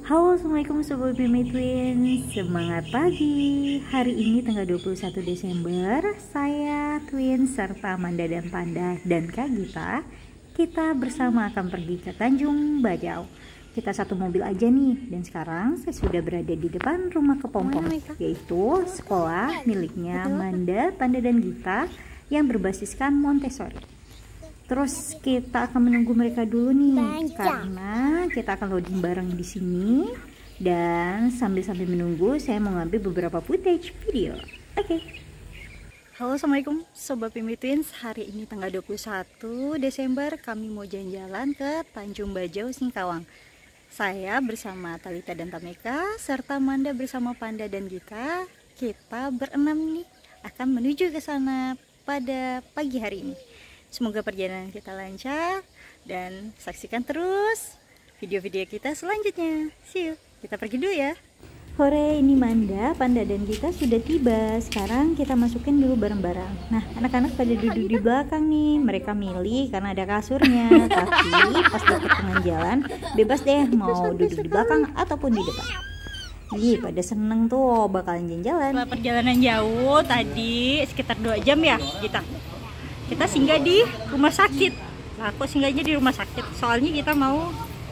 Halo, assalamualaikum Sobat Bime Twins. Semangat pagi. Hari ini tanggal 21 Desember, saya Twins serta Amanda dan Panda dan Kak Gita, kita bersama akan pergi ke Tanjung Bajau. Kita satu mobil aja nih, dan sekarang saya sudah berada di depan rumah kepompong, yaitu sekolah miliknya Amanda, Panda dan Gita yang berbasiskan Montessori. Terus kita akan menunggu mereka dulu nih, karena kita akan loading bareng di sini. Dan sambil menunggu, saya mau ngambil beberapa footage video. Oke. Halo, assalamualaikum Sobat Bime Twins. Hari ini tanggal 21 Desember, kami mau jalan-jalan ke Tanjung Bajau, Singkawang. Saya bersama Talita dan Tameka, serta Manda bersama Panda dan Gita. Kita berenam nih akan menuju ke sana pada pagi hari ini. Semoga perjalanan kita lancar dan saksikan terus video-video kita selanjutnya. See you. Kita pergi dulu ya. Hore, ini Manda, Panda dan Gita sudah tiba. Sekarang kita masukin dulu barang-barang. Nah, anak-anak pada duduk di belakang nih. Mereka milih karena ada kasurnya. Tapi pas deket tengah jalan, bebas deh mau duduk di belakang ataupun di depan. Ih, pada seneng tuh bakalan jalan-jalan. Setelah perjalanan jauh tadi sekitar 2 jam ya kita singgah di rumah sakit. Nah, kok singgahnya di rumah sakit? Soalnya kita mau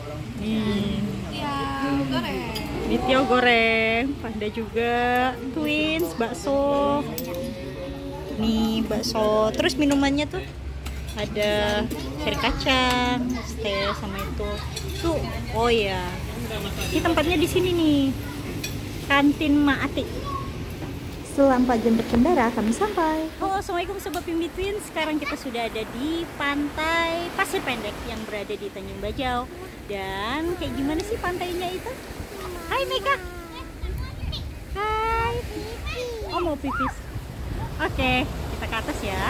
Nitio goreng, Panda juga, Twins, bakso. Nih bakso. Terus minumannya tuh ada air kacang, teh sama itu. Tuh, oh ya. Ini tempatnya di sini nih. Kantin Maati. Setelah 4 jam berkendara, kami sampai. Halo, assalamualaikum Sobat Bime Twins. Sekarang kita sudah ada di pantai Pasir Pendek yang berada di Tanjung Bajau. Dan kayak gimana sih pantainya itu? Hai Meka. Hai. Oh, mau pipis. Oke, kita ke atas ya.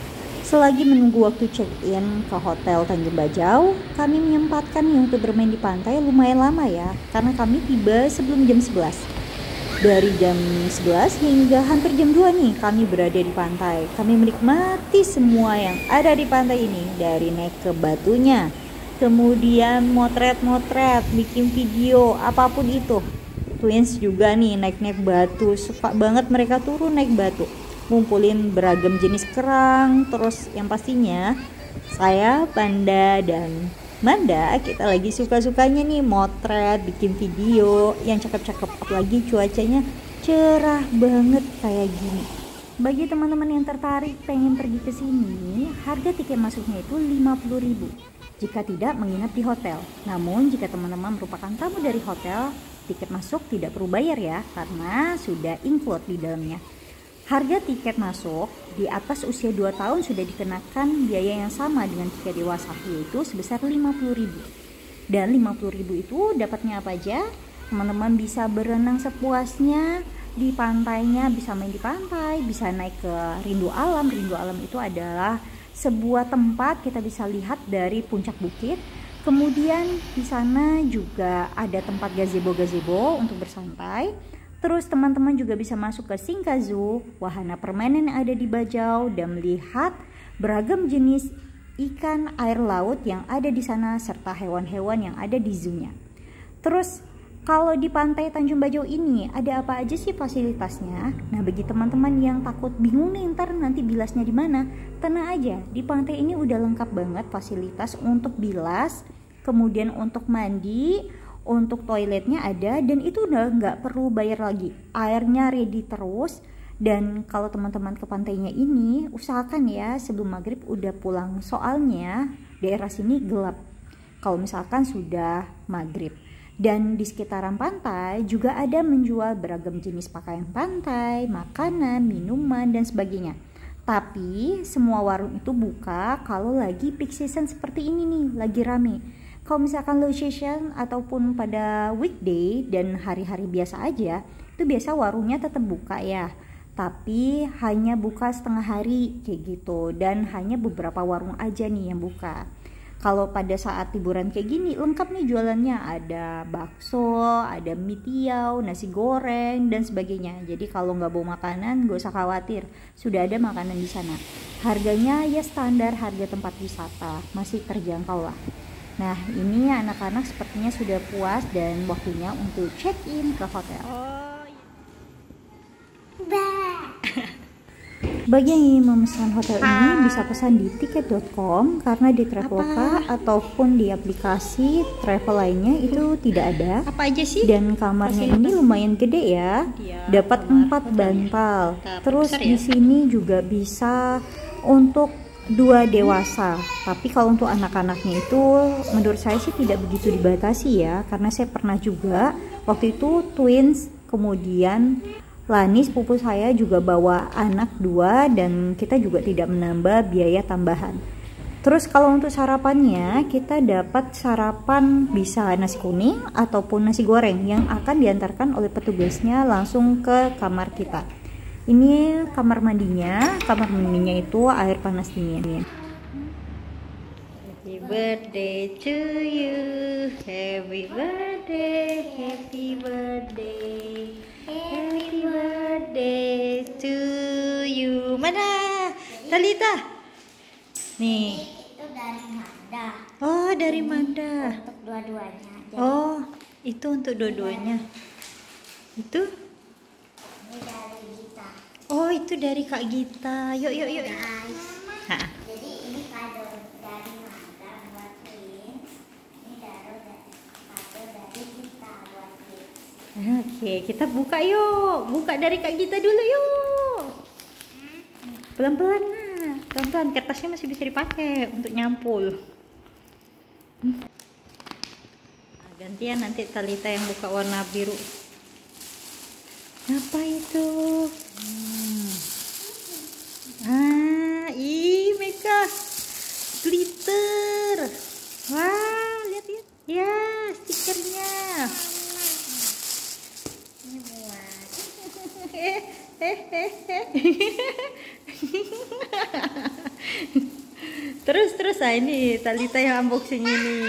Selagi menunggu waktu check-in ke Hotel Tanjung Bajau, kami menyempatkan nih untuk bermain di pantai lumayan lama ya, karena kami tiba sebelum jam 11. Dari jam 11 hingga hampir jam 2 nih kami berada di pantai. Kami menikmati semua yang ada di pantai ini, dari naik ke batunya, kemudian motret-motret, bikin video, apapun itu. Twins juga nih naik-naik batu, suka banget mereka turun naik batu, ngumpulin beragam jenis kerang. Terus yang pastinya saya, Panda dan Manda, kita lagi suka-sukanya nih motret, bikin video yang cakep-cakep, apalagi cuacanya cerah banget kayak gini. Bagi teman-teman yang tertarik pengen pergi ke sini, harga tiket masuknya itu 50.000 jika tidak menginap di hotel. Namun jika teman-teman merupakan tamu dari hotel, tiket masuk tidak perlu bayar ya, karena sudah include di dalamnya. Harga tiket masuk di atas usia 2 tahun sudah dikenakan biaya yang sama dengan tiket dewasa, yaitu sebesar 50.000. Dan 50.000 itu dapatnya apa aja? Teman-teman bisa berenang sepuasnya di pantainya, bisa main di pantai, bisa naik ke Rindu Alam. Rindu Alam itu adalah sebuah tempat kita bisa lihat dari puncak bukit. Kemudian di sana juga ada tempat gazebo-gazebo untuk bersantai. Terus teman-teman juga bisa masuk ke Singka Zoo, wahana permainan yang ada di Bajau, dan melihat beragam jenis ikan air laut yang ada di sana serta hewan-hewan yang ada di zoo-nya. Terus kalau di pantai Tanjung Bajau ini ada apa aja sih fasilitasnya? Nah, bagi teman-teman yang takut bingung nih ntar nanti bilasnya di mana, tenang aja, di pantai ini udah lengkap banget fasilitas untuk bilas, kemudian untuk mandi. Untuk toiletnya ada, dan itu udah nggak perlu bayar lagi, airnya ready terus. Dan kalau teman-teman ke pantainya ini, usahakan ya sebelum maghrib udah pulang, soalnya daerah sini gelap kalau misalkan sudah maghrib. Dan di sekitaran pantai juga ada menjual beragam jenis pakaian pantai, makanan, minuman, dan sebagainya. Tapi semua warung itu buka kalau lagi peak season seperti ini nih, lagi rame. Kalau misalkan low season ataupun pada weekday dan hari-hari biasa aja, itu biasa warungnya tetap buka ya, tapi hanya buka setengah hari kayak gitu, dan hanya beberapa warung aja nih yang buka. Kalau pada saat liburan kayak gini, lengkap nih jualannya, ada bakso, ada mie tiaw, nasi goreng, dan sebagainya. Jadi kalau nggak bawa makanan, nggak usah khawatir, sudah ada makanan di sana. Harganya ya standar harga tempat wisata, masih terjangkau lah. Nah, ini anak-anak sepertinya sudah puas dan waktunya untuk check-in ke hotel. Oh, Bagi yang ingin memesan hotel ini bisa pesan di tiket.com, karena di Traveloka ataupun di aplikasi travel lainnya itu tidak ada. apa aja sih? Dan kamarnya ini lumayan gede ya, dapat 4 bantal. Terus di sini juga bisa untuk 2 dewasa. Tapi kalau untuk anak-anaknya itu menurut saya sih tidak begitu dibatasi ya, karena saya pernah juga waktu itu twins, kemudian Lani sepupu saya juga bawa anak 2 dan kita juga tidak menambah biaya tambahan. Terus kalau untuk sarapannya kita dapat sarapan bisa nasi kuning ataupun nasi goreng yang akan diantarkan oleh petugasnya langsung ke kamar kita. Ini kamar mandinya itu air panas dingin. Happy birthday to you, happy birthday, happy birthday, happy birthday to you. Mana Talita? Nih. Itu dari Manda. Oh, dari Manda. Untuk dua-duanya. Oh, itu untuk dua-duanya. Itu? Ini dari Gita. Oh, itu dari Kak Gita. Yuk. Guys. Hah. Jadi ini kado dari Manda buat Twins. Ini kado dari Gita buat Twins. Oke, kita buka yuk. Buka dari Kak Gita dulu yuk. Pelan-pelan nah. Pelan-pelan, kertasnya masih bisa dipakai untuk nyampul. Nah, gantian nanti Talita yang buka warna biru. Apa itu? Mega glitter. Wah, lihat. Ya, stikernya. Ini buat Terus ini Talita yang unboxing ini.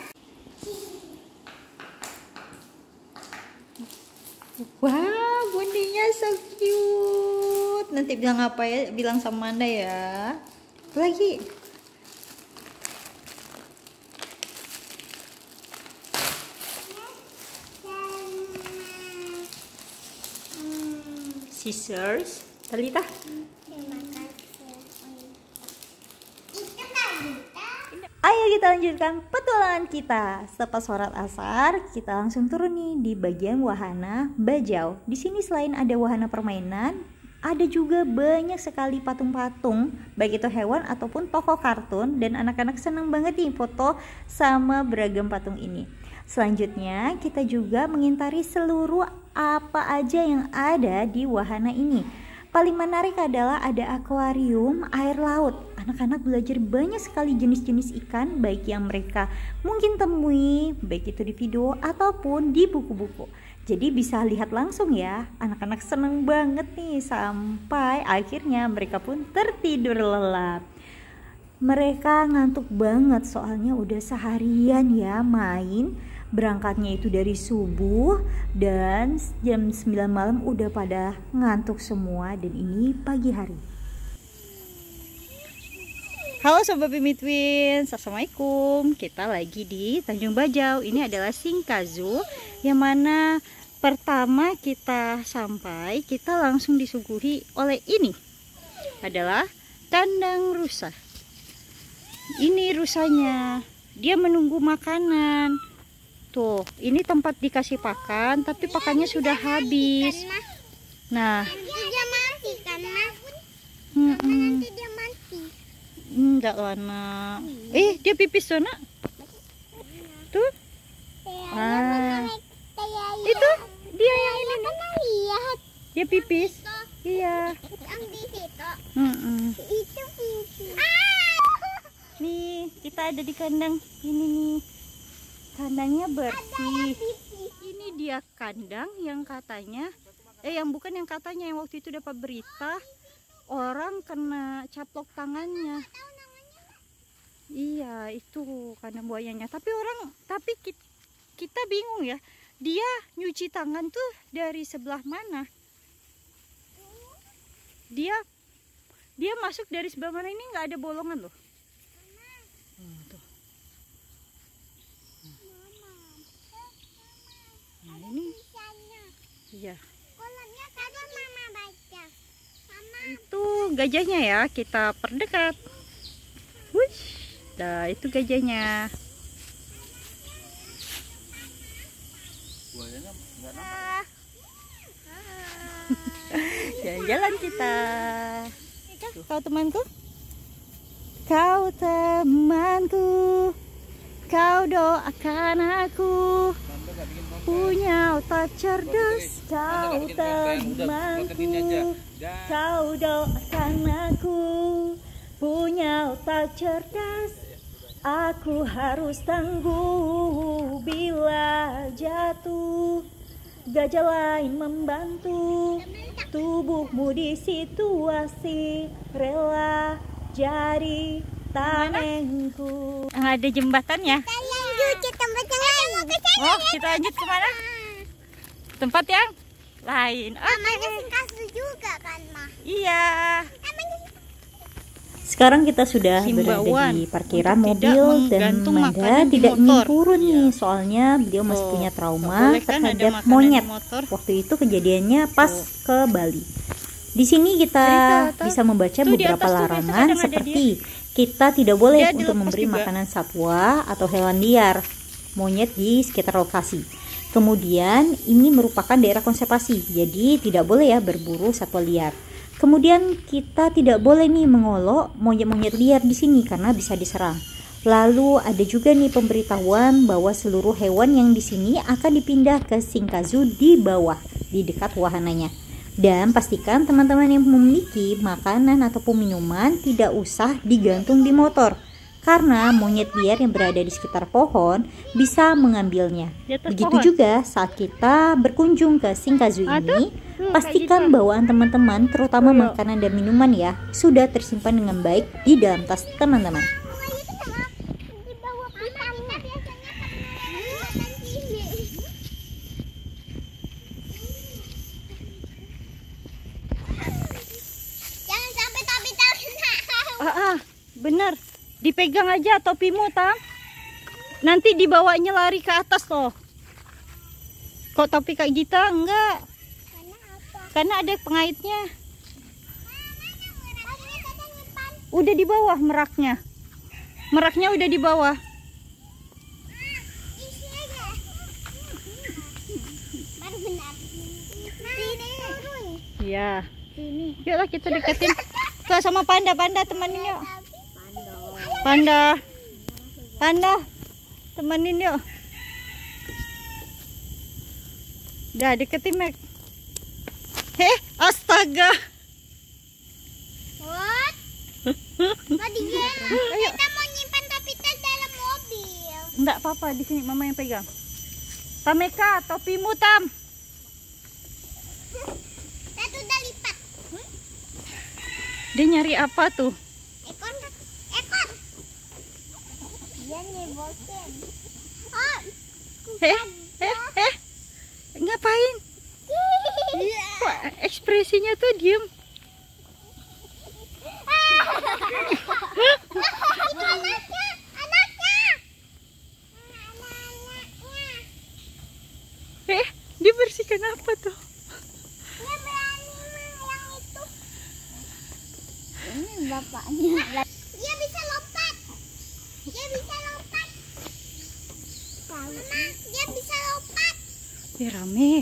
Wah, bondinya so cute. Nanti bilang apa ya? Bilang sama Manda ya. Apa lagi? Scissors. Talita. terima kasih. Itu kan Gita. Ayo kita lanjutkan petualangan kita. Setelah sholat asar, kita langsung turun nih di bagian wahana Bajau. Di sini selain ada wahana permainan, ada juga banyak sekali patung-patung, baik itu hewan ataupun tokoh kartun, dan anak-anak senang banget nih foto sama beragam patung ini. Selanjutnya, kita juga mengintari seluruh apa aja yang ada di wahana ini. Paling menarik adalah ada akuarium air laut. Anak-anak belajar banyak sekali jenis-jenis ikan, baik yang mereka mungkin temui, baik itu di video ataupun di buku-buku. Jadi bisa lihat langsung ya. Anak-anak seneng banget nih sampai akhirnya mereka pun tertidur lelap. Mereka ngantuk banget soalnya udah seharian ya main. Berangkatnya itu dari subuh dan jam 9 malam udah pada ngantuk semua, dan ini pagi hari. Halo Sobat Bimi Twins, Assalamualaikum. Kita lagi di Tanjung Bajau. Ini adalah Singkazu, yang mana pertama kita sampai, kita langsung disuguhi oleh ini. Adalah kandang rusa. Ini rusanya, dia menunggu makanan. Tuh, ini tempat dikasih pakan, tapi pakannya sudah habis. Nah, Dia mati kan, Mas? nanti dia mati. enggak lah nak. Dia pipis tuh nak. Tuh. Itu dia yang ini nak. Lihat Dia pipis. Iya. yang di situ. Itu pipis. Nih, kita ada di kandang ini nih. Kandangnya bersih. Ini dia kandang yang katanya yang waktu itu dapat berita orang kena caplok tangannya. Iya, itu kandang buayanya. Tapi kita bingung ya. Dia nyuci tangan tuh dari sebelah mana? Dia masuk dari sebelah mana, ini nggak ada bolongan loh. Tuh. Iya. Kolamnya tadi Mama baca. Mama. Itu gajahnya ya, kita perdekat. Wush. Nah, itu gajahnya. Buayanya nggak nampak. Jalan-jalan kita. Kau temanku? Kau temanku. Kau doakan aku. Punya otak cerdas. Kau temanku. Kau doakan aku. Punya otak cerdas. Aku harus tangguh bila jatuh. Gajah lain membantu. Tubuhmu di situasi rela jadi tamengku. Ada jembatannya. Kita lanjut ke tempat yang lain. Oh, kita lanjut kemana? Tempat yang lain. Namanya Singkasu juga kan, Ma? Iya. Sekarang kita sudah Himbauan berada di parkiran untuk tidak mobil dan menggantung Manda makanan di tidak ingin motor. turun nih, soalnya beliau masih punya Nggak trauma boleh kan ada terhadap makanan monyet. di motor. Waktu itu kejadiannya pas ke Bali. Di sini kita Cerita, bisa membaca tuh di beberapa atas tuh larangan kadang ada seperti kita tidak boleh Dia untuk dilepas memberi juga. makanan satwa atau hewan liar, monyet di sekitar lokasi. Kemudian ini merupakan daerah konservasi, jadi tidak boleh ya berburu satwa liar. Kemudian kita tidak boleh nih mengolok monyet-monyet liar di sini karena bisa diserang. Lalu ada juga nih pemberitahuan bahwa seluruh hewan yang di sini akan dipindah ke Shinkazu di bawah, di dekat wahananya. Dan pastikan teman-teman yang memiliki makanan ataupun minuman tidak usah digantung di motor. Karena monyet liar yang berada di sekitar pohon bisa mengambilnya. Di atas Begitu pohon. juga saat kita berkunjung ke Shinkazu ini, pastikan bawaan teman-teman, terutama makanan dan minuman ya, sudah tersimpan dengan baik di dalam tas teman-teman. Di bawah pisangnya biasanya pernah tinggi. Jangan sampai topi tahu. Bener. Dipegang aja topimu, Tam. Nanti dibawanya lari ke atas loh. Kok topi kayak kita? Enggak. Karena apa? Karena ada pengaitnya. Meraknya tadi nyimpan. Udah di bawah meraknya. Meraknya udah di bawah. Isi aja. Baru benar. Sini. Turun. Iya. Sini. Yuklah kita deketin. Ke sama panda temenin yuk. Panda. Temenin yuk. Udah deketin, Mek. Astaga. What? Tadi kita mau nyimpan topi tas dalam mobil. Enggak apa-apa, di sini mama yang pegang. Tameka, topimu, Tam. Satu udah lipat. Dia nyari apa tuh? Ekor. Dia nyebotin. Oh. Ngapain? Kok ekspresinya tuh diem? Itu anaknya. Dia bersihkan apa tuh? Dia berani yang itu. Ini bapaknya. Dia bisa lompat. Mama, dia bisa lompat. Rame.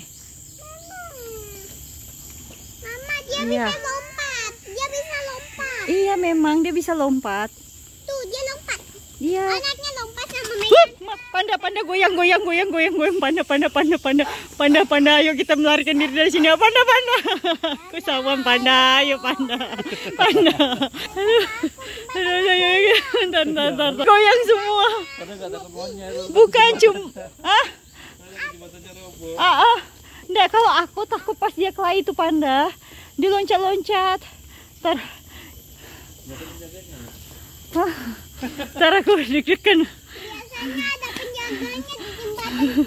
Mama, dia Iya. bisa lompat. Iya, memang dia bisa lompat. Tuh, dia lompat. Dia. Anaknya lompat sama Megan. Panda goyang panda, ayo kita melarikan diri dari sini. Panda kesawan panda, ayo panda Bentar. Goyang semua. Karena nggak takut monyet. Bukan enggak, kalau aku takut pas dia kelahi itu panda, dia loncat-loncat. Ntar aku deg-degan. Biasanya ada penjaganya di jembatan sini.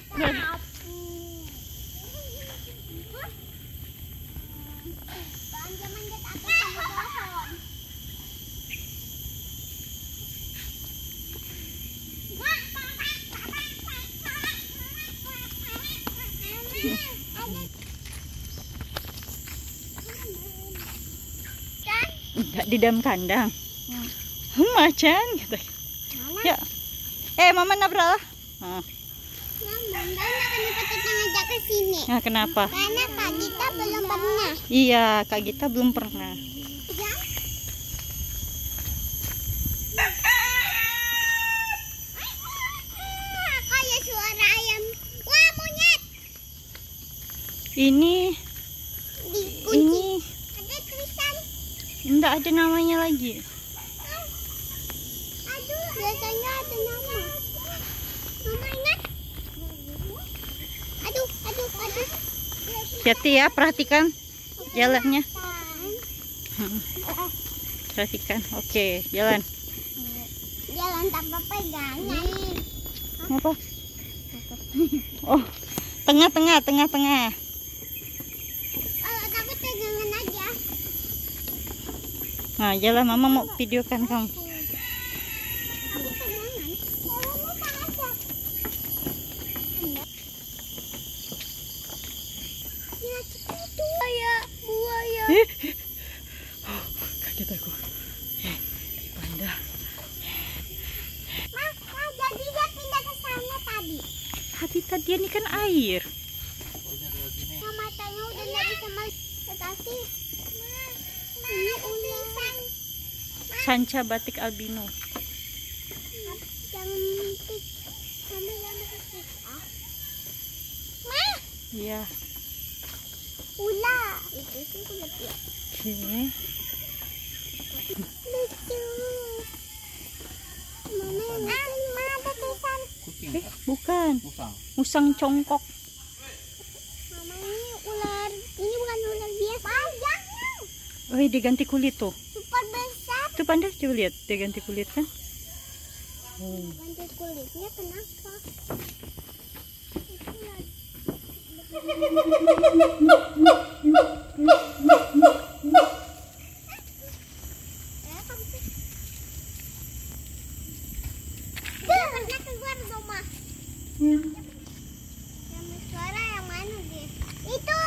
Manjat-manjat atas sama pohon. Ada Di dalam kandang. Macan gitu. Ya. Mama nabrak lah. Namun, dan akan dipetutkan ngajak ke sini. Nah, kenapa? Karena Kak Gita belum pernah. Iya, Kak Gita belum pernah. Ya. Kayak suara ayam. Wah, monyet. Ini Dikunci. Ada tulisan. enggak ada namanya lagi. Aduh, biasanya ada nama. Mama ingat? Aduh. Hati-hati ya, perhatikan jalannya. Perhatikan. Oke, jalan. Jalan tanpa pegangan. Apa? Oh, tengah. Kalau takut pegangan aja. Nah, jalan, Mama mau videokan kamu. Aku pegangan. Jalannya tak ada. Lihat itu buaya. Kaget aku. Panda. Jadi dia pindah ke sana tadi. Tadi ini kan air. Yang matanya udah nggak bisa tetapi ini ular. Sanca batik albino. Jangan mimpi. Mama jangan mimpi. Ma, Iya. ular. Itu sih ular ya. Oke. Lucu. Mama, ada tulisan. Bukan. Musang. Musang congkok. Mama ini ular. Ini bukan ular biasa. Banyaknya. Oh, dia ganti kulit tuh. Super besar. Tuh Panda, coba lihat, dia ganti kulit kan? Ganti kulitnya kenapa? Keluar dong, Ma. Yang suara yang mana dia? Itu.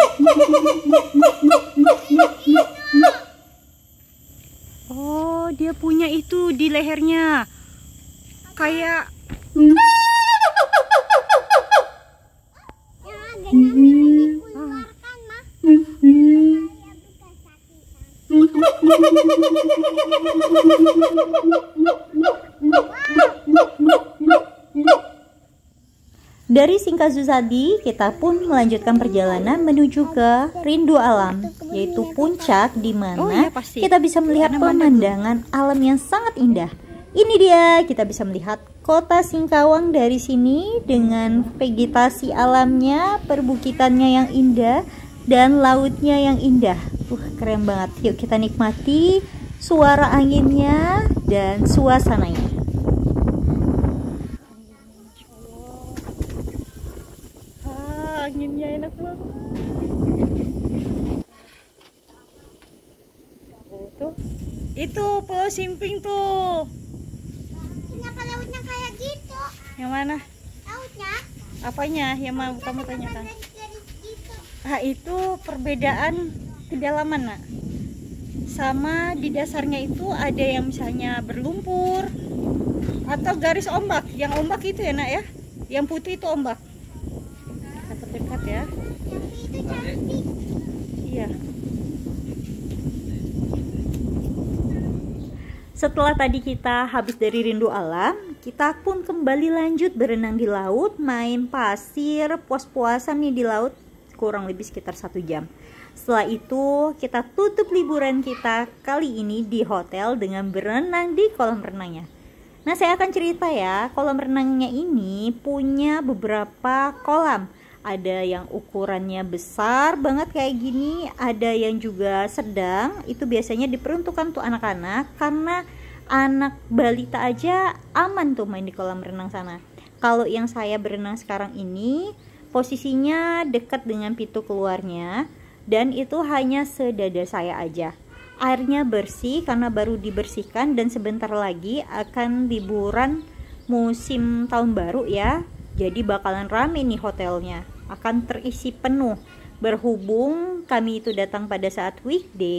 Oh, dia punya itu di lehernya. Kayak Yang agaknya merah dikeluarkan, Ma. Saya bukan sakitan. Dari Singkazusadi, kita pun melanjutkan perjalanan menuju ke Rindu Alam, yaitu puncak di mana Oh iya, pasti. kita bisa melihat pemandangan alam yang sangat indah. Ini dia, kita bisa melihat kota Singkawang dari sini dengan vegetasi alamnya, perbukitannya yang indah, dan lautnya yang indah. Keren banget. Yuk kita nikmati suara anginnya dan suasananya. anginnya enak banget. Oh, tuh. Itu Pulau Simping tuh. Kenapa lautnya kayak gitu? Yang mana? Lautnya? Apanya yang mau kamu tanyakan? Jadi gitu. Itu perbedaan kedalaman, Nak. Sama di dasarnya itu ada yang misalnya berlumpur atau garis ombak. Yang ombak itu ya, Nak ya. Yang putih itu ombak. Dekat ya. Tapi itu cantik. Iya. Setelah tadi kita habis dari Rindu Alam, kita pun kembali lanjut berenang di laut, main pasir, puas-puasan nih di laut, kurang lebih sekitar 1 jam. Setelah itu kita tutup liburan kita kali ini di hotel dengan berenang di kolam renangnya. Nah, saya akan cerita ya, kolam renangnya ini punya beberapa kolam. Ada yang ukurannya besar banget kayak gini, ada yang juga sedang. Itu biasanya diperuntukkan untuk anak-anak, karena anak balita aja aman tuh main di kolam renang sana. Kalau yang saya berenang sekarang ini posisinya dekat dengan pintu keluarnya, dan itu hanya sedada saya aja. Airnya bersih karena baru dibersihkan, dan sebentar lagi akan liburan musim tahun baru ya. Jadi bakalan rame nih hotelnya, akan terisi penuh. Berhubung kami itu datang pada saat weekday,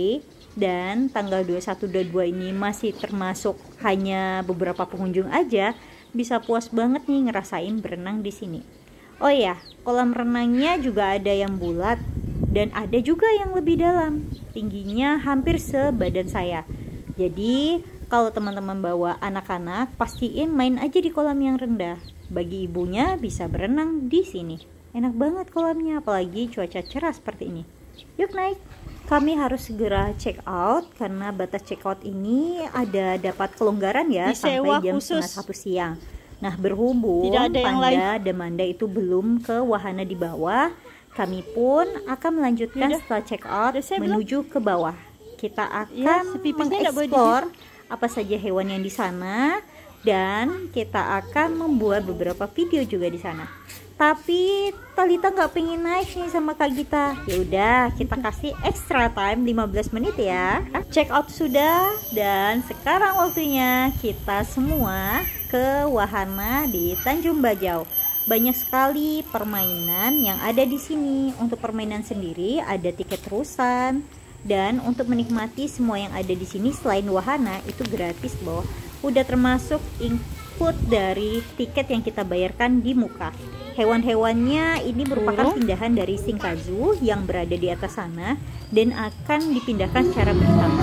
Dan tanggal 21-22 ini masih termasuk hanya beberapa pengunjung aja, bisa puas banget nih ngerasain berenang di sini. Oh ya, kolam renangnya juga ada yang bulat dan ada juga yang lebih dalam. Tingginya hampir sebadan saya. Jadi, kalau teman-teman bawa anak-anak, pastiin main aja di kolam yang rendah. Bagi ibunya bisa berenang di sini. Enak banget kolamnya, apalagi cuaca cerah seperti ini. Yuk naik. Kami harus segera check out karena batas check out ini ada dapat kelonggaran ya Disewa sampai jam khusus. 1 siang. Nah, berhubung Tidak ada yang Panda dan Manda itu belum ke wahana di bawah, kami pun akan melanjutkan Yaudah. setelah check out Udah saya menuju ke bawah. Kita Iya, akan sepipisnya nggak boleh mengeksplor apa saja hewan yang di sana dan kita akan membuat beberapa video juga di sana. Tapi Talita nggak pengen naik nih sama Kak Gita. Ya udah, kita kasih extra time 15 menit ya. Check out sudah dan sekarang waktunya kita semua ke wahana di Tanjung Bajau. Banyak sekali permainan yang ada di sini. Untuk permainan sendiri ada tiket terusan dan untuk menikmati semua yang ada di sini selain wahana itu gratis loh. Udah termasuk include dari tiket yang kita bayarkan di muka. Hewan-hewannya ini merupakan pindahan dari Shinkazu yang berada di atas sana dan akan dipindahkan secara bertahap.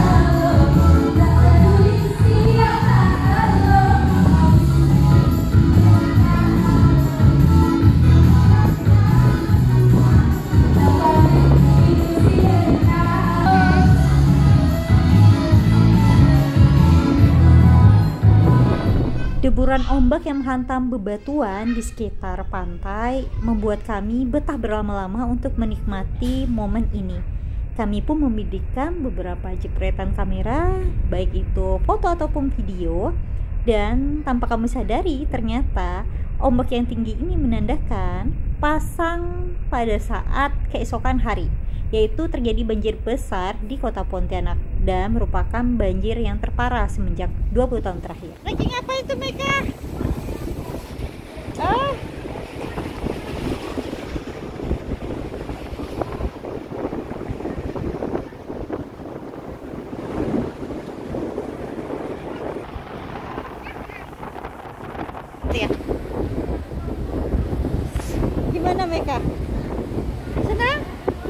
Deburan ombak yang menghantam bebatuan di sekitar pantai membuat kami betah berlama-lama untuk menikmati momen ini. Kami pun membidikan beberapa jepretan kamera, baik itu foto ataupun video, dan tanpa kami sadari ternyata ombak yang tinggi ini menandakan pasang pada saat keesokan hari, yaitu terjadi banjir besar di kota Pontianak dan merupakan banjir yang terparah semenjak 20 tahun terakhir. Lagi ngapain tuh Meka? Ah. Ya. Gimana Meka? Senang?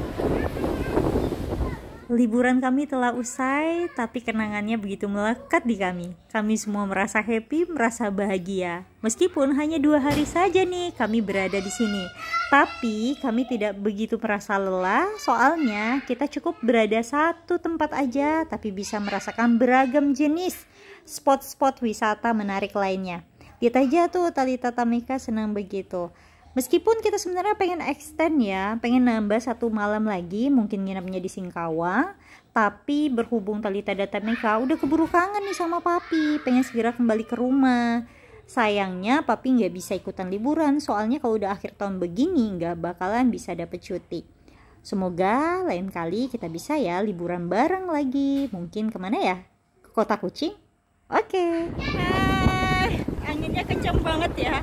Liburan kami telah usai, tapi kenangannya begitu melekat di kami. Kami semua merasa happy, merasa bahagia. Meskipun hanya 2 hari saja nih kami berada di sini. Tapi kami tidak begitu merasa lelah, soalnya kita cukup berada satu tempat aja, tapi bisa merasakan beragam jenis spot-spot wisata menarik lainnya. Lihat aja tuh Talita Tamika senang begitu. Meskipun kita sebenarnya pengen extend ya, pengen nambah 1 malam lagi, mungkin nginepnya di Singkawang. Tapi berhubung Talita dan Tamika udah keburu kangen nih sama papi, pengen segera kembali ke rumah. Sayangnya papi nggak bisa ikutan liburan, soalnya kalau udah akhir tahun begini nggak bakalan bisa dapet cuti. Semoga lain kali kita bisa ya liburan bareng lagi. Mungkin kemana ya? Ke Kota Kucing? Oke. Hai, anginnya kencang banget ya.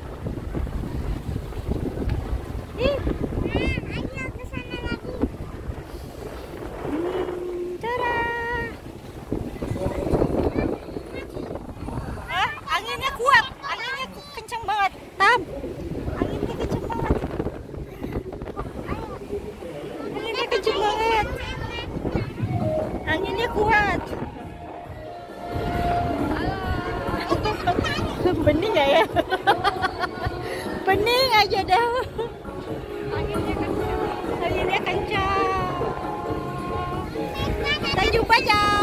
Ih, Ayo ke sana lagi. dadah. Anginnya kuat, anginnya kencang banget. Tam, anginnya kencang banget. Anginnya kencang banget. Anginnya kuat. Bening gak ya? Bening aja dah. Anginnya kencang. Anginnya kencang. Tanjung Bajau.